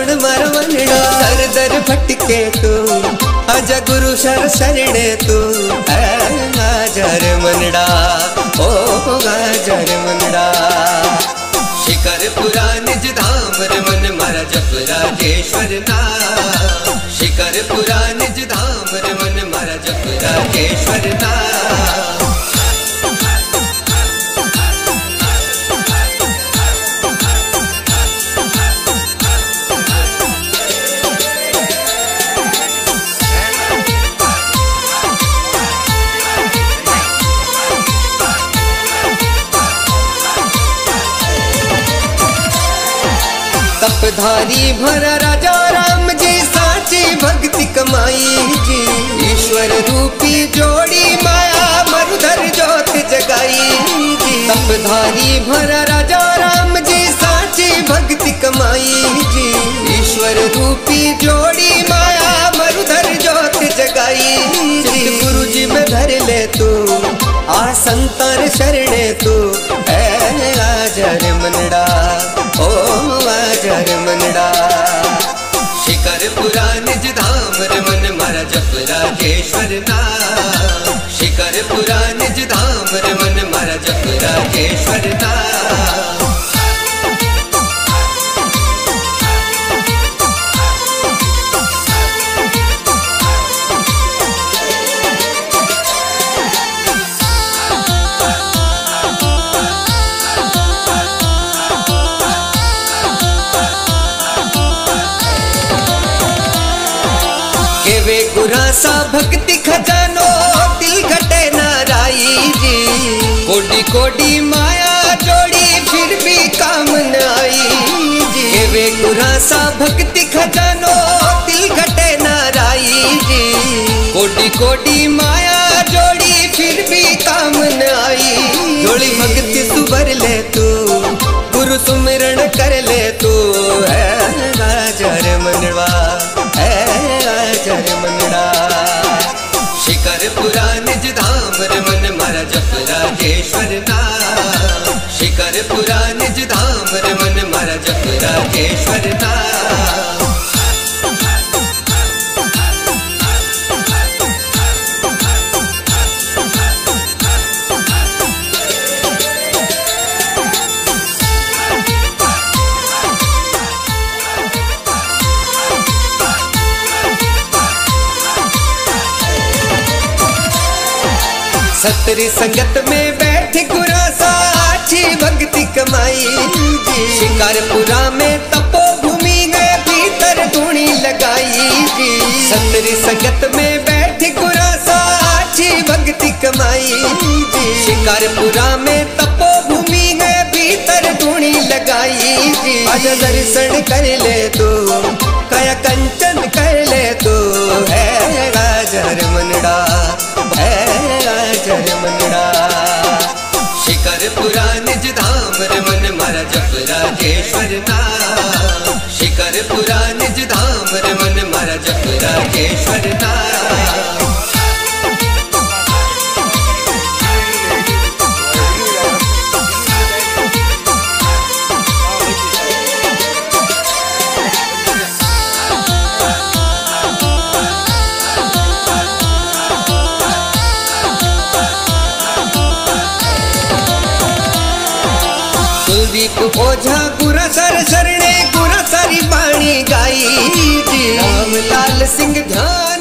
मन मार मनड़ा दर दर भटके तू आजा गुरु शर शरणे तू गाजर मनड़ा ओ गाजर मनड़ा शिखर पुरा निज धाम रे मन मारा जप राजेश्वर नाम शिखर पुरा निज धाम रे मन मारा जप राजेश्वर नाम तपधारी भरा राजा राम जी साची भक्ति कमाई जी ईश्वर रूपी जोड़ी माया मरुधर ज्योत जगाई जी तपधारी भरा राजा राम जी साची भक्ति कमाई जी ईश्वर रूपी जोड़ी माया मरुधर ज्योत जगाई जी गुरु जी में धर ले तू आ संतान शरणे तू गाजर मनड़ा ओ गाजर मनड़ा शिखर पुरा निज धाम रे मन मारा जप राजेश्वर नाम शिखर पुरा निज धाम रे मन मारा जप राजेश्वर नाम वे गुरासा भक्ति खजानो दिल घटे नाराई जी कोडी कोडी माया जोड़ी फिर भी काम न आई जी वे गुरासा भक्ति खजानो दिल घटे नाराई जी कोडी कोडी माया जोड़ी फिर भी काम न आई जोड़ी भक्ति सुबर ले तू गुरु सुमिरण कर ले तू है गाजर मनवा गाजर मनड़ा शिखर पुरा निज धाम रे मन मारा जप राजेश्वर नाम शिखर पुरा निज धाम रे मन मारा जप राजेश्वर नाम सतरी संगत में बैठ गुरासा अच्छी भक्ति कमाई जी शिकारपुरा में तपो भूमि गए भीतर धूणी लगाई जी सतरी संगत में बैठ गुरासा अच्छी भक्ति कमाई जी शिकारपुरा में तपो भूमि गए भीतर धूणी लगाई जी आज दर्शन कर ले तू काया कंचन कर ले तू है गाजर मनड़ा गाजर मनड़ा शिखर पुरा निज धाम रे मन मारा जप राजेश्वर नाम शिखर पुरा निज धाम रे मन मारा जप राजेश्वर नाम कुलदीप ओझा गुरा सर शरणे गुरा सारी बाणी गाई जी राम लाल सिंह ध्यान